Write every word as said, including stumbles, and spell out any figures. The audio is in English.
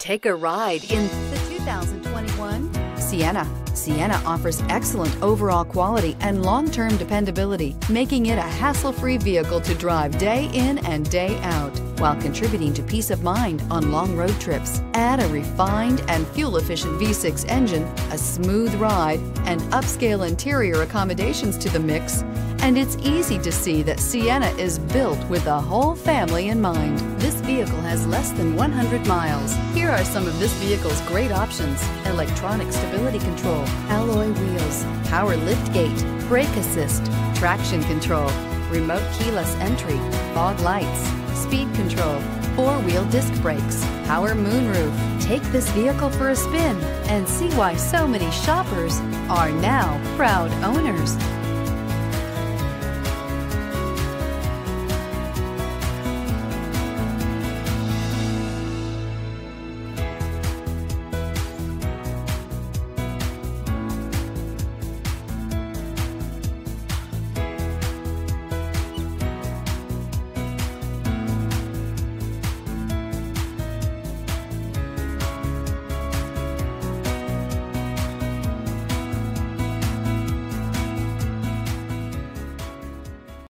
Take a ride in the two thousand twenty-one Sienna. Sienna offers excellent overall quality and long-term dependability, making it a hassle-free vehicle to drive day in and day out, while contributing to peace of mind on long road trips. Add a refined and fuel-efficient V six engine, a smooth ride, and upscale interior accommodations to the mix, and it's easy to see that Sienna is built with the whole family in mind. This vehicle has less than one hundred miles. Here are some of this vehicle's great options: electronic stability control, alloy wheels, power liftgate, brake assist, traction control, remote keyless entry, fog lights, speed control, four-wheel disc brakes, power moonroof. Take this vehicle for a spin and see why so many shoppers are now proud owners.